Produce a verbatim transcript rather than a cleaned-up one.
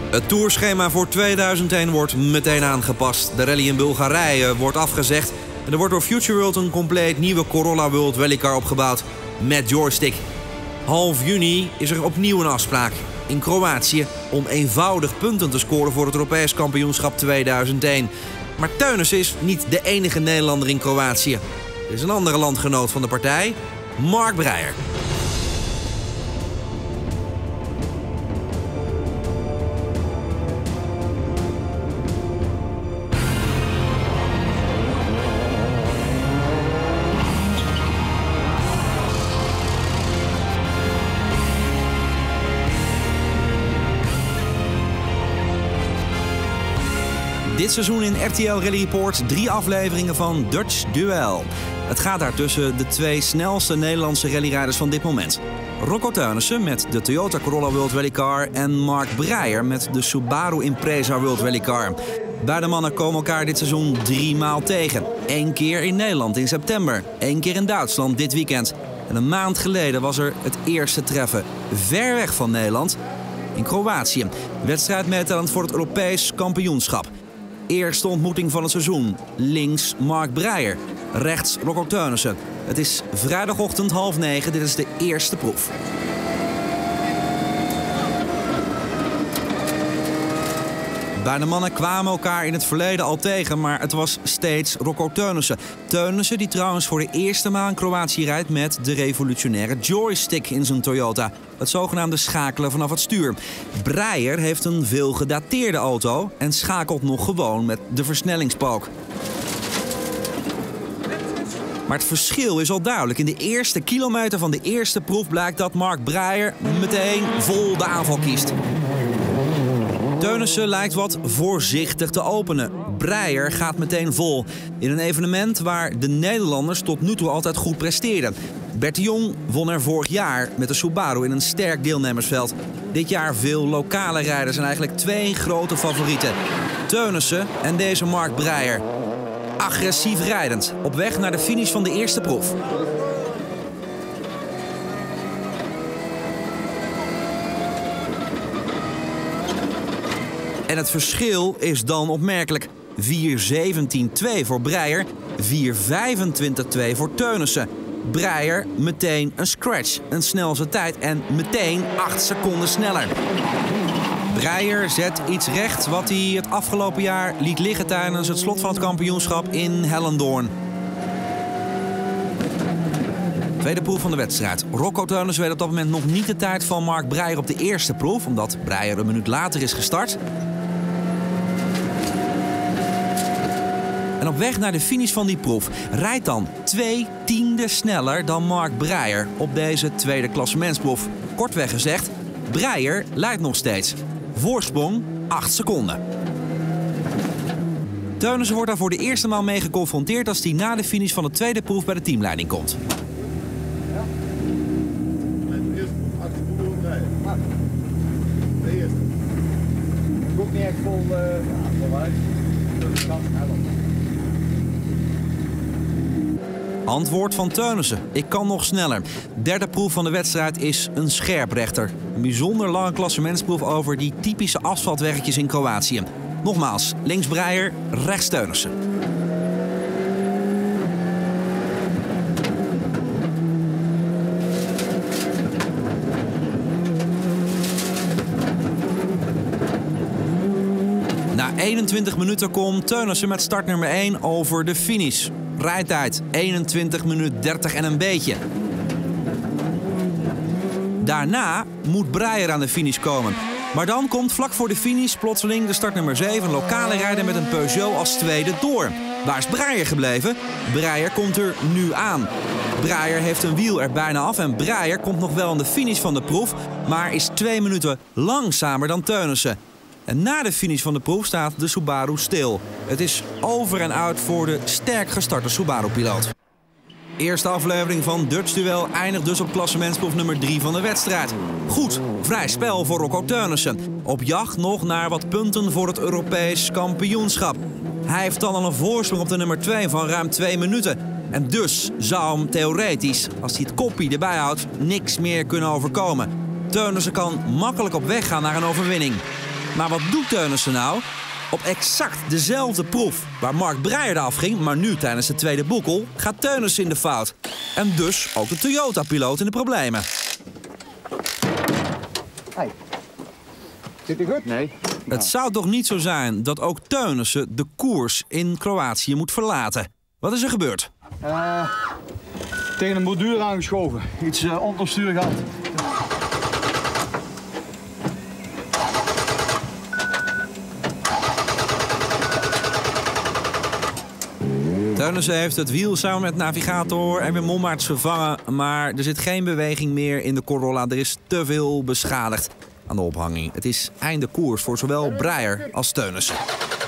Het toerschema voor tweeduizend één wordt meteen aangepast. De rally in Bulgarije wordt afgezegd en er wordt door Future World een compleet nieuwe Corolla World Rallycar opgebouwd met joystick. Half juni is er opnieuw een afspraak in Kroatië om eenvoudig punten te scoren voor het Europees kampioenschap tweeduizend één. Maar Teunissen is niet de enige Nederlander in Kroatië. Er is een andere landgenoot van de partij, Mark Breijer. Dit seizoen in R T L Rally Report drie afleveringen van Dutch Duel. Het gaat daar tussen de twee snelste Nederlandse rallyrijders van dit moment. Rocco Teunissen met de Toyota Corolla World Rallycar en Mark Breijer met de Subaru Impreza World Rallycar. Beide mannen komen elkaar dit seizoen drie maal tegen. Eén keer in Nederland in september, één keer in Duitsland dit weekend. En een maand geleden was er het eerste treffen, ver weg van Nederland, in Kroatië. Wedstrijd meetellend voor het Europees kampioenschap. Eerste ontmoeting van het seizoen. Links Mark Breijer, rechts Rocco Teunissen. Het is vrijdagochtend half negen, dit is de eerste proef. Beide mannen kwamen elkaar in het verleden al tegen, maar het was steeds Rocco Teunissen. Teunissen die trouwens voor de eerste maal in Kroatië rijdt met de revolutionaire joystick in zijn Toyota. Het zogenaamde schakelen vanaf het stuur. Breijer heeft een veel gedateerde auto en schakelt nog gewoon met de versnellingspook. Maar het verschil is al duidelijk. In de eerste kilometer van de eerste proef blijkt dat Mark Breijer meteen vol de aanval kiest. Teunissen lijkt wat voorzichtig te openen. Breijer gaat meteen vol. In een evenement waar de Nederlanders tot nu toe altijd goed presteerden. Bert de Jong won er vorig jaar met de Subaru in een sterk deelnemersveld. Dit jaar veel lokale rijders en eigenlijk twee grote favorieten. Teunissen en deze Mark Breijer. Agressief rijdend, op weg naar de finish van de eerste proef. En het verschil is dan opmerkelijk. vier zeventien twee voor Breijer, vier vijfentwintig twee voor Teunissen. Breijer meteen een scratch, een snelste tijd en meteen acht seconden sneller. Breijer zet iets recht wat hij het afgelopen jaar liet liggen tijdens het slot van het kampioenschap in Hellendoorn. Tweede proef van de wedstrijd. Rocco Teunissen weet op dat moment nog niet de tijd van Mark Breijer op de eerste proef, omdat Breijer een minuut later is gestart. En op weg naar de finish van die proef rijdt dan twee tienden sneller dan Mark Breijer op deze tweede klassementsproef. Kortweg gezegd, Breijer leidt nog steeds. Voorsprong acht seconden. Teunissen wordt daar voor de eerste maal mee geconfronteerd als hij na de finish van de tweede proef bij de teamleiding komt. Ja. De eerste proef acht seconden rijden. De eerste. Ook niet echt vol, uh, ja, voluit. Dat kan helemaal. Antwoord van Teunissen. Ik kan nog sneller. Derde proef van de wedstrijd is een scherprechter. Een bijzonder lange klassementsproef over die typische asfaltweggetjes in Kroatië. Nogmaals, links Breijer, rechts Teunissen. Na eenentwintig minuten komt Teunissen met start nummer één over de finish. Rijtijd eenentwintig minuten dertig en een beetje. Daarna moet Breijer aan de finish komen. Maar dan komt vlak voor de finish plotseling de start nummer zeven, lokale rijder met een Peugeot als tweede door. Waar is Breijer gebleven? Breijer komt er nu aan. Breijer heeft een wiel er bijna af en Breijer komt nog wel aan de finish van de proef, maar is twee minuten langzamer dan Teunissen. En na de finish van de proef staat de Subaru stil. Het is over en uit voor de sterk gestarte Subaru-piloot. Eerste aflevering van Dutch Duel eindigt dus op klassementsproef nummer drie van de wedstrijd. Goed, vrij spel voor Rocco Teunissen. Op jacht nog naar wat punten voor het Europees kampioenschap. Hij heeft dan al een voorsprong op de nummer twee van ruim twee minuten. En dus zou hem theoretisch, als hij het koppie erbij houdt, niks meer kunnen overkomen. Teunissen kan makkelijk op weg gaan naar een overwinning. Maar wat doet Teunissen nou? Op exact dezelfde proef waar Mark Breijer de afging, maar nu tijdens de tweede boekel, gaat Teunissen in de fout. En dus ook de Toyota-piloot in de problemen. Hey. Zit hij goed? Nee. Het zou toch niet zo zijn dat ook Teunissen de koers in Kroatië moet verlaten? Wat is er gebeurd? Uh, tegen een borduur aangeschoven. Iets uh, onderstuur gehad. Teunissen heeft het wiel samen met navigator Erwin Mommaerts vervangen, maar er zit geen beweging meer in de Corolla. Er is te veel beschadigd aan de ophanging. Het is einde koers voor zowel Breijer als Teunissen.